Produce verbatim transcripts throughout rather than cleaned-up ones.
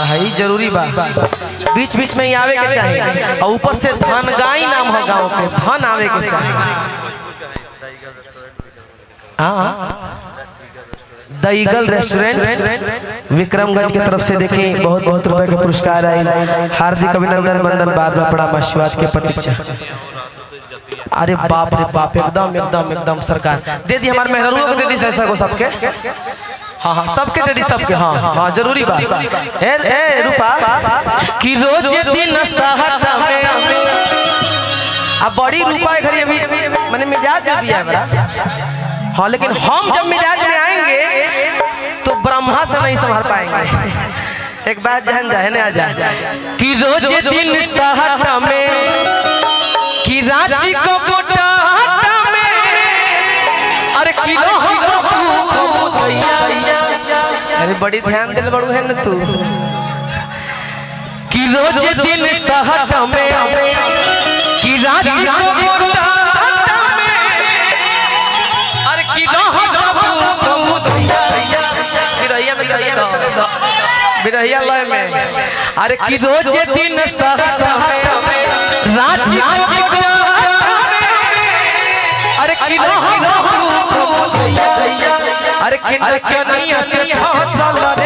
है जरूरी बा, बीच बीच में ही आवे के चाहिए और ऊपर से धन गाई नाम हो गाँव के, धन आवे के चाहिए। हाँ दईगल रेस्टोरेंट विक्रमगंज की तरफ से देखें बहुत बहुत रुपए का पुरस्कार आए। हार्दिक अभिनंदन बंदन बार बार बड़ा आशीर्वाद के प्रतीक्षा। अरे बाप रे बाप, एकदम एकदम एकदम सरकार दे दी, हमारे मेहरारू को दे दी, ऐसा को सबके, हाँ हाँ सबके दे दी, सबके, हाँ हाँ जरूरी बात। ए ए रूपा कि रोज दिन सहता में अब बड़ी रूपा है घरी अभी मैंने मिजाज भी है बड़ा, हाँ लेकिन हम जब मिजाज में आएंगे तो ब्रह्मा से नहीं संभाल पाएंगे। एक बात जान जाए ना, आ जा कि रोज दिन सहता में कि रांची को पोटाटा में, अरे किलो अरे बड़ी ध्यान दिल बड़ू है ना तू, कि रोज दिन सहता में कि रांची को पोटाटा में, अरे किलो बिरहिया में चले तो बिरहिया लय में, अरे कि रोज दिन सहता में रांची को, अरे किलो अरे किलो चनिया से हौसल रे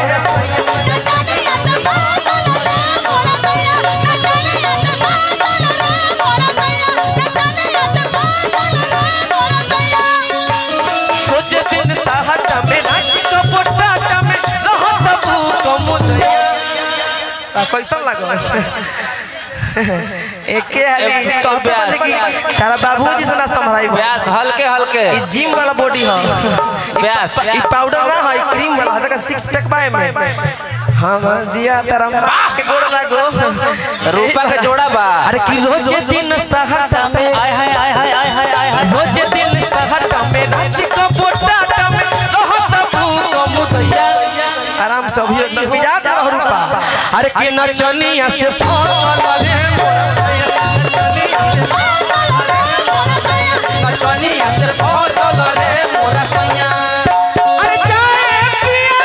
सोच दिन सहता में रांची को पोटाटा में रहत भूख मुदैया। कैसा लगा एके हाली तारा बाबूजी से ना संभाई व्यास हल्के हल्के ई जिम वाला बॉडी ह व्यास ई पाउडर ना है क्रीम वाला है, सिक्स पैक बाय में। हां जिया तारा के गोड़ लागो रूपा के जोड़ा बा। अरे कि रोज दिन सहता में हाय हाय हाय हाय हाय हाय हाय रोज दिन सहता में रांची को पोटाटा में रहत भूख मुदैया। आराम से अभी मिजाज रह रूपा, अरे कि नचनिया से फसल रे नचनिया से फसल रे मोरा सैया। अरे जाए पिया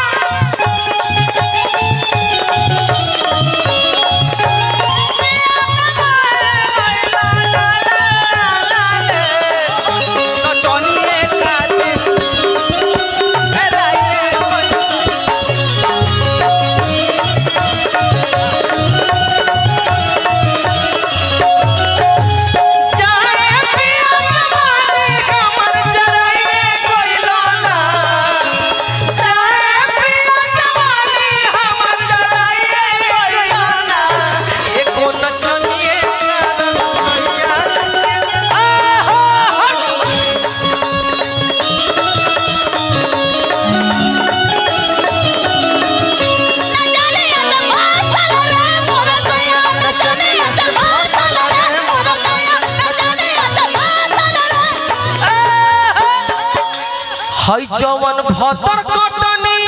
हई चौवन भतर कटनी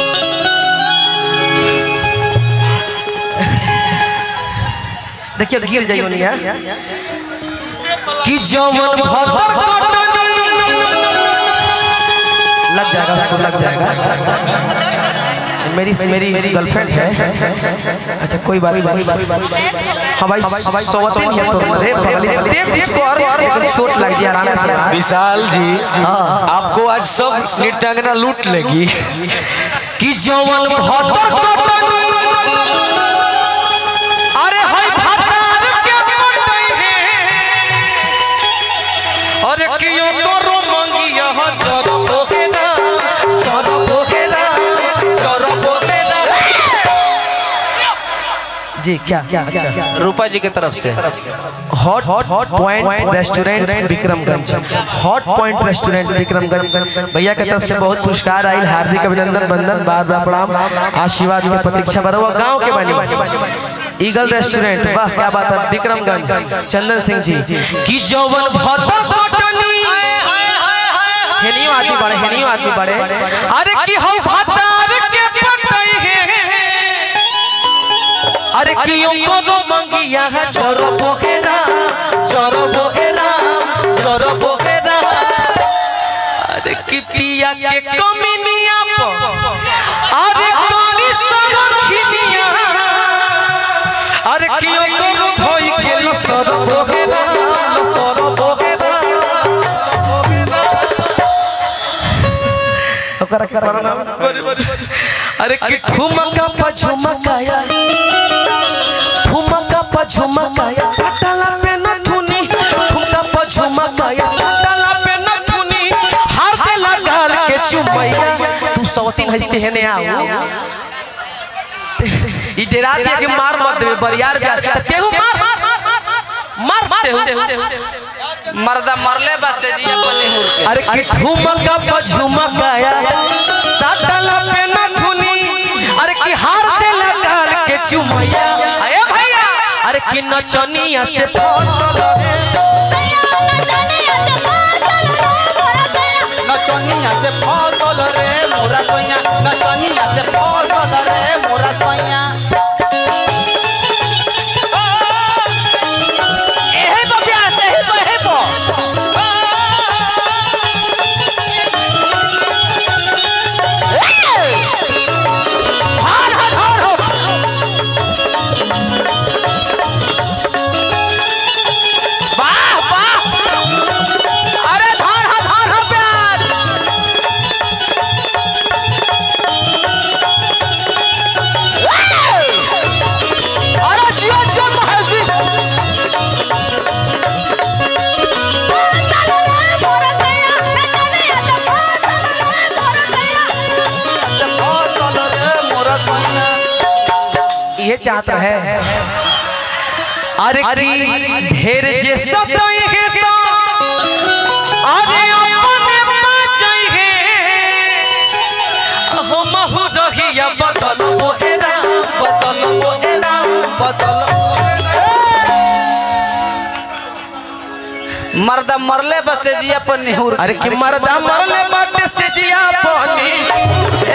देखिए गिर जाइयो नहीं है कि जौवन भतर कटनी लग जाएगा उसको, लग जाएगा। मेरी मेरी गर्लफ्रेंड है, अच्छा कोई बात नहीं। हाँ भाई सोवती है तो रे पगली देख कुछ को और लेकिन शॉट लग जी आराम से। विशाल जी आपको आज सब नृत्यांगना लूट लेगी कि जौवन भतर कटनी, अरे हाय भतर के पटई है, अरे कियो करो मंगिया जर पोहेना जर पोहेना जर पोहेना जी क्या अच्छा रूपा जी की तरफ से hot hot point restaurant Vikramganj, hot point restaurant Vikramganj भैया की तरफ से बहुत पुरस्कार आई। हार्दिक अभिनंदन बंदन बार बार प्रणाम आशीर्वाद की प्रतीक्षा बरवा गांव के बनी ईगल रेस्टोरेंट। वाह क्या बात है विक्रमगंज चंदन सिंह जी की जौवन भतर कटनी हेनियो आदमी बड़े हेनियो आदमी बड़े, अरे की हम भतर के पटई है, अरे कियो कोनो मंगिया चोरो पोहेरा चोरो पोहेरा चोरो पोहेरा, अरे की पिया के कमिनिया पर अरे कोनी सरखी ओकरा के करना अरे कि ठुमका प झुमकाया ठुमका प झुमकाया सटला पे न थुनी ठुमका प झुमकाया सटला पे न थुनी हार दे लगाल के चुमैया तू सौतीन हजते है ने आओ ई डेरा दे के मार मत दे बरियार के तेहू मार मार तेहू मर्दा मरले बस से जी अपने हुर के अरे कि ठुमका प झुमकाया सटला पे न थुनी अरे कि हार दे लगाल के चुमैया अरे भैया अरे कि नचनिया से फसल नचनिया से फसल रे मोरा सोया नचनिया से फसल रे मोरा सोया एहे बबिया से ही बहे बो हार हार हार हो वाह वाह अरे धार हा धार हा प्यार अरे जियो जियो महेशी ये चाहता है अरे की ढेर जे सब है तो अरे अपने पाचई है हम हो रहिया बदल बोहेरा बदल बोहेरा बदल मर्दा मरले बस से जी अपन निहुर अरे कि मर्दा मरले बाटे से जिया पानी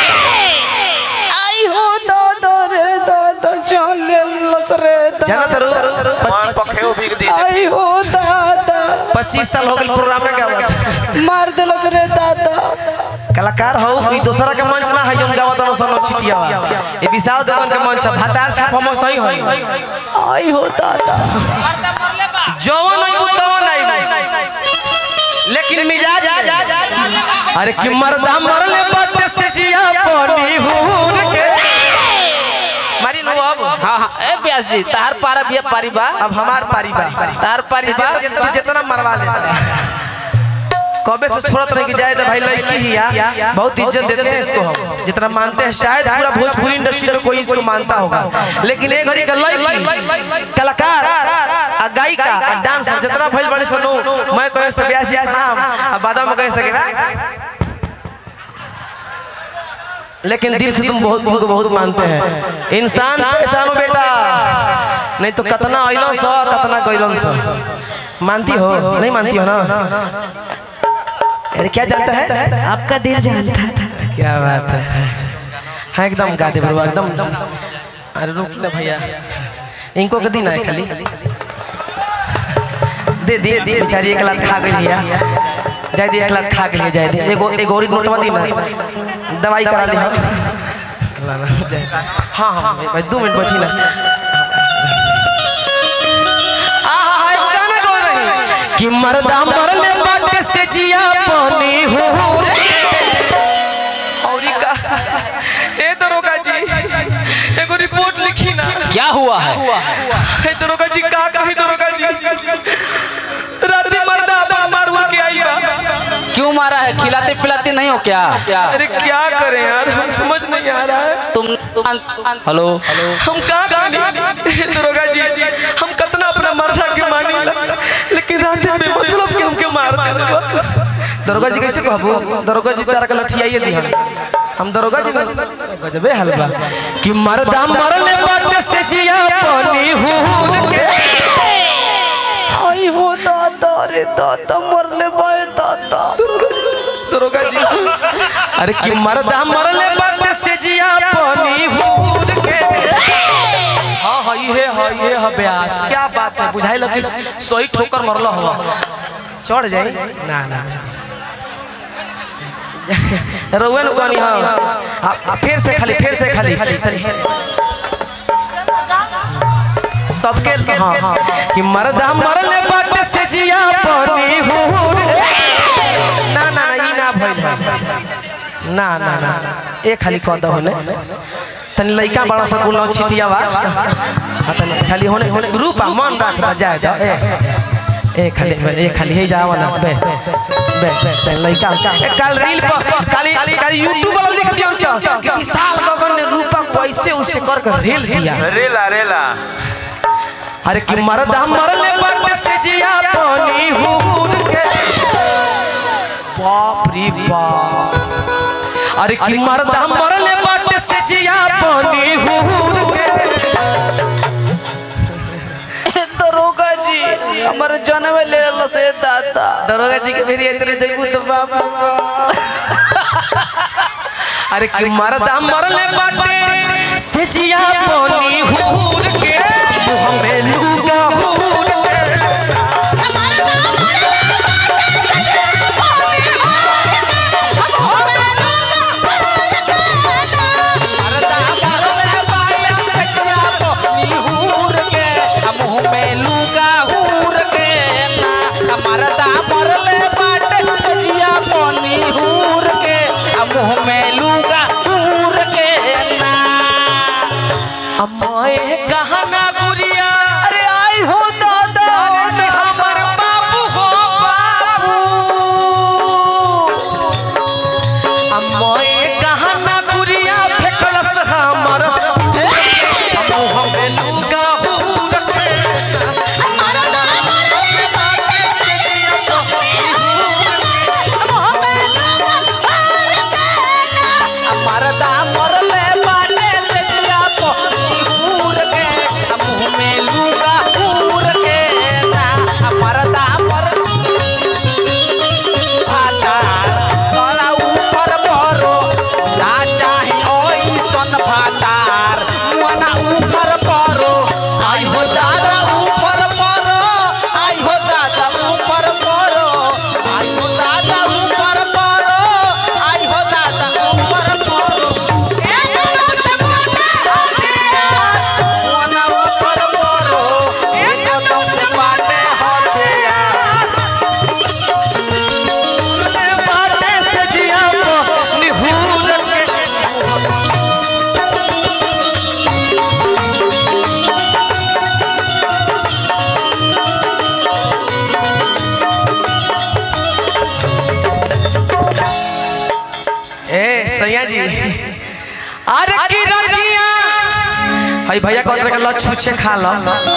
आई हो दादा रे दादा चले लसरे जाना तरू पच्चीस आई हो दादा पच्चीस साल हो गए प्रोग्राम में गावत मार दिलस रे दादा कलाकार हो कोई दूसरा के मंच ना है जोन गावत न सन छिटियावा ये विशाल देवन के मंच है भातार छाप हम सही होई आई हो दादा मर्दा मरले बा जवन आई तवन आई लेकिन मिजाज अरे कि मर्दा मरले बाटे से जिया पानी हुर के मारी लो अब हां हां ए ब्यास जी तार पारा भी पारी बा अब हमार पारी बा तार पारी बा तू जितना मरवा ले कबे से छोड़त रह के जाए तो भाई लड़की ही या बहुत इज्जत देते हैं इसको हम जितना मानते हैं शायद पूरा भोजपुरी इंडस्ट्री में कोई इसको मानता होगा लेकिन एक घड़ी का लड़की कलाकार आ गायिका आ डांसर जितना भइल बड़ी सनो मैं कहे से ब्यास जी नाम आ बाद में कह सके ना लेकिन दिल से तुम बहुत तुमको बहुत मानते हैं इंसान पहचानो बेटा नहीं तो कतना अइलन सा कतना गइलन सा मानती हो नहीं मानती हो ना अरे क्या जानता है आपका दिल जानता था क्या बात है हाँ एकदम गा दे बरुआ एकदम अरे रुक ना भैया इनको कदी ना है खाली दे दे दे बेचारी एक लात खा गई या जाए दे एक लात खा गई जाए दे एगो एगो और नोटवा दी ना दवाई करा ली हाँ हाँ भाई दो मिनट बची ना कि मर्दा मरले बाटे से जिया पानी हो और का ए दरोगा जी एगो रिपोर्ट लिखी ना क्या हुआ है ए दरोगा जी का कही दरोगा जी राती मर्दा अपन मारवा के आई बा क्यों मारा है खिलाते पिलाते नहीं हो क्या क्या अरे क्या करें यार हम समझ नहीं आ रहा है तुम हेलो हम का करी दरोगा जी हम कितना अपना मर्दा के मानी लेकिन रात में मतलब के हमके मार दे दरोगा जी कैसे कहबो दरोगा जी तारा के लठियाइए दी हम हम दरोगा जी गजबे हलवा कि मर्दा मरले बाटे से जिया पानी हुर के आई हो दादा रे दादा मरले बाए दादा दरोगा जी अरे कि मर्दा मरले बाटे से जिया पानी हुर के हां हां ये है ये है ब्यास क्या बात है बुझाई लगे सोई ठोकर मरलो हवा चढ़ जाई ना ना रोवन कोनी हां फिर से खाली फिर से खाली सबके हां हां कि मर्दा मरले बाटे से जिया पानी हुर ना ना ना ई ना भइल ना ना ना ए खाली कह दो होने तनी लइका बड़ा सा कुल छिटियावा तनी खाली होने होने रूपा मन रख दा जाए जा ए ए खाली ए खाली हे जावा ना बे बे बे लइका कल रील पर खाली खाली यूट्यूब वाला देख दिया तो कि विशाल गगन ने रूपा को ऐसे उसे कर कर रील दिया रेला रेला अरे कि मरदा मरले बाटे से जिया पानी हुर के बाप रे बाप अरे कि मरदा मरले बाटे से जिया पानी हुर के दरोगा जी हमारे जन्म में ले लो से दादा दरोगा जी के फिर इतने जइबू तो बाबा अरे कि मरदा मरले बाटे से जिया पानी हुर के हमें लूगा हुर के अम्माए कहना गुड़िया अरे आई हो दादा अरे हमर बाबू हो बाबू अम्माए कहना गुड़िया फेकलस हमर हम हमें लूगा हुर के हमारा नाम मरले बाटे से जिया तो हमें लूगा हुर के हमारा दाम मरले बाटे से जिया तो सैया जी अरे की रतिया हई भैया कहत रहे ल छुछे खा ल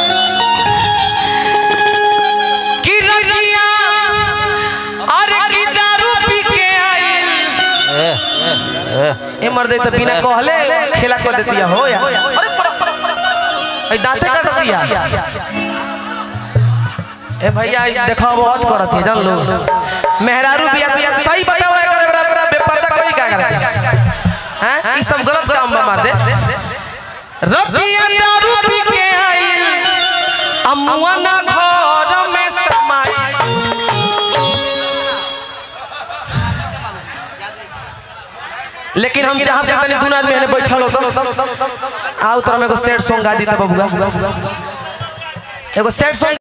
की रतिया अरे की दारू पी के आइल ए मर्दे त बिना कहले खेला कर देतिया हो या अरे हई दांते काट दिया ए भैया देखो बहुत करत है जान लो मेहरारू बिया सही बताओ एकरा बेपर्दा कोई का करत हैं ई सब गलत काम मार दे रबिया दारू पी के आइल अम्मुआ ना घर में समाई लेकिन हम चाहब जे तनी दुनिया में बैठल हो तो आओ तोरा में एगो सैड सॉन्ग गा दी त बबुआ एगो सैड सॉन्ग